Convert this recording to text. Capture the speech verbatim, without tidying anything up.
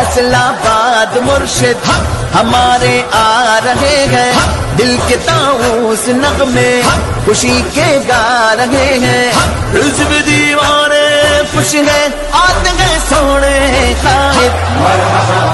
फैसलाबाद मुर्शिद हमारे आ रहे हैं, दिल के ताऊस नगमे खुशी के गा रहे हैं। हिज़्ब दीवाने खुश हैं, आते हैं सोने खाए।